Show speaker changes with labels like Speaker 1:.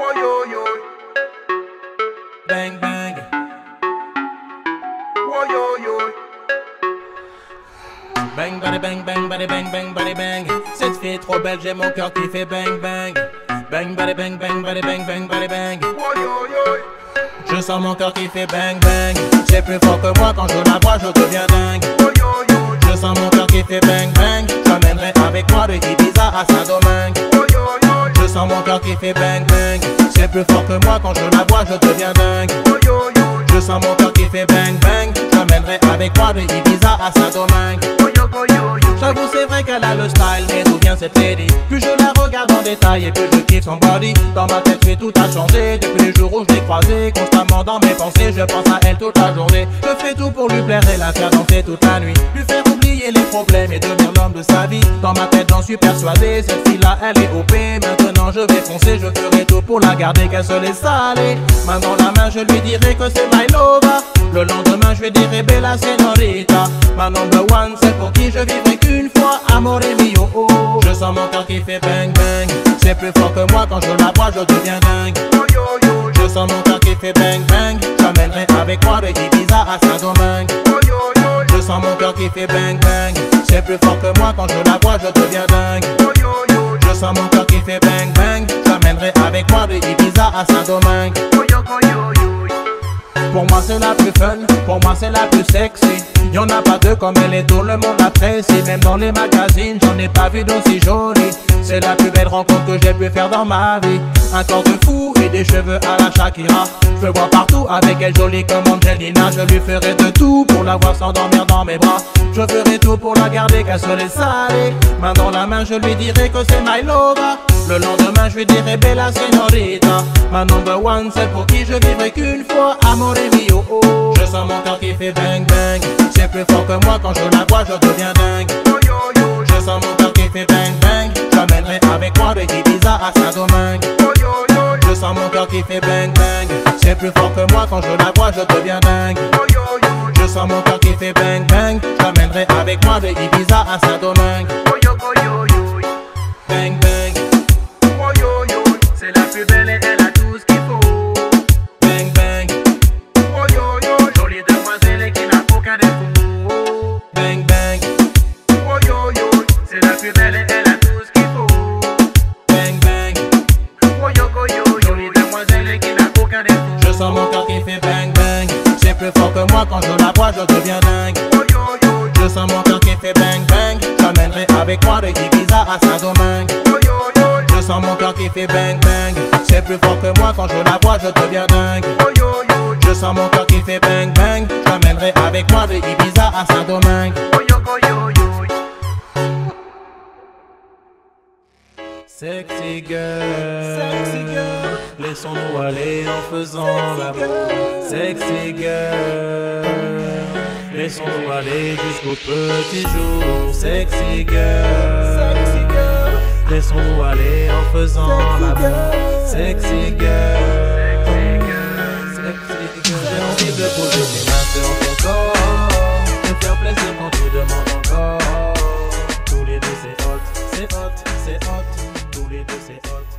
Speaker 1: yo yo.
Speaker 2: Bang bang.
Speaker 1: Oh yo yo.
Speaker 2: Bang bada bang bang bada bang bang bada bang. Cette fille est trop belle, j'ai mon cœur qui fait bang bang. Bang bada bang bang bada bang bang bada bang.
Speaker 1: Oh yo yo.
Speaker 2: Je sens mon cœur qui fait bang bang. C'est plus fort que moi quand je la vois, je deviens dingue.
Speaker 1: Oh yo yo.
Speaker 2: Je sens mon cœur qui fait bang bang. J'emmènerai avec moi de Ibiza à Saint-Domingue.
Speaker 1: Oh yo yo.
Speaker 2: Je sens mon cœur qui fait bang bang. C'est plus fort que moi quand je la vois, je deviens dingue.
Speaker 1: Oh yo yo.
Speaker 2: Je sens mon cœur qui fait bang bang. J'emmènerai avec moi de Ibiza à Saint-Domingue.
Speaker 1: Oh yo yo yo.
Speaker 2: J'avoue c'est vrai qu'elle a le style, mais d'où vient cette lady? Plus je la regarde en détail et plus je kiffe son body. Dans ma tête oui, tout a changé depuis les jours où je l'ai croisée. Constamment dans mes pensées, je pense à elle toute la journée. Je fais tout pour lui plaire et la faire danser toute la nuit. Lui faire oublier les problèmes et devenir l'homme de sa vie. Dans ma tête j'en suis persuadé, cette fille-là elle est OP. Maintenant je vais foncer, je ferai tout pour la garder, qu'elle se laisse aller. Main dans la main je lui dirai que c'est my lover. Le lendemain je lui dirai bella señorita. Ma number one, c'est pour qui je vivrai qu'une fois, amore mio. Je sens mon cœur qui fait bang bang. C'est plus fort que moi quand je la vois, je deviens dingue.
Speaker 1: Oh yo yo.
Speaker 2: Je sens mon cœur qui fait bang bang. J'emmènerai avec moi de Ibiza à Saint-Domingue.
Speaker 1: Oh yo yo.
Speaker 2: Je sens mon cœur qui fait bang bang. C'est plus fort que moi quand je la vois, je deviens dingue.
Speaker 1: Oh yo yo.
Speaker 2: Je sens mon cœur qui fait bang bang. J'emmènerai avec moi de Ibiza à Saint-Domingue.
Speaker 1: Oh yo yo yo.
Speaker 2: Pour moi c'est la plus fun, pour moi c'est la plus sexy. Y'en a pas deux comme elle et tout le monde l'apprécie. Même dans les magazines j'en ai pas vu d'aussi jolie. C'est la plus belle rencontre que j'ai pu faire dans ma vie. Un corps de fou et des cheveux à la Shakira. Je veux voir partout avec elle jolie comme Angelina. Je lui ferai de tout pour la voir s'endormir dans mes bras. Je ferai tout pour la garder qu'elle se laisse aller. Main dans la main je lui dirai que c'est my lover. Le lendemain je lui dirai bella señorita. Ma number one, celle pour qui je vivrai qu'une fois, amore mio. Je sens mon cœur qui fait bang bang. C'est plus fort que moi quand je la vois, je deviens dingue.
Speaker 1: Oh yo yo.
Speaker 2: Je sens mon cœur qui fait bang bang. J'emmènerai avec moi de Ibiza à Saint-Domingue.
Speaker 1: Oh yo yo.
Speaker 2: Je sens mon cœur qui fait bang bang. C'est plus fort que moi quand je la vois, je deviens dingue.
Speaker 1: Oh yo yo.
Speaker 2: Je sens mon cœur qui fait bang bang. J'emmènerai avec moi de Ibiza à Saint-Domingue.
Speaker 1: Oh yo yo yo.
Speaker 2: Bang bang.
Speaker 1: Oh yo yo. C'est la plus belle et elle a tout ce qu'il faut.
Speaker 2: Bang bang.
Speaker 1: Oh yo yo. Jolie demoiselle et qui n'a aucun défaut.
Speaker 2: Bang bang.
Speaker 1: Oh yo yo. C'est la plus belle et elle a tout ce qu'il faut.
Speaker 2: Bang bang.
Speaker 1: Oh yo yo. Jolie demoiselle et qui n'a aucun défaut.
Speaker 2: Je sens mon cœur qui fait bang bang. C'est plus fort que moi quand je la vois, je deviens dingue.
Speaker 1: Oh yo yo.
Speaker 2: Je sens mon cœur qui fait bang bang. J'emmènerai avec moi de Ibiza à Saint-Domingue.
Speaker 1: Oh yo yo.
Speaker 2: Je sens mon cœur qui fait bang bang. C'est plus fort que moi quand je la vois, je deviens dingue.
Speaker 1: Oh yo yo.
Speaker 2: Je sens mon cœur qui fait bang bang. J'emmènerai avec moi de Ibiza à Saint-Domingue.
Speaker 1: Oh yo yo yo.
Speaker 2: Sexy girl, laissons-nous aller en faisant l'amour. Sexy girl, laissons-nous aller jusqu'au petit jour. Sexy girl, laissons-nous aller en faisant l'amour. Sexy girl, j'ai envie de poser mes mains sur ton corps, te faire plaisir quand tu demandes encore. Tous les deux c'est hot, c'est hot, c'est hot. Tous les deux c'est hot.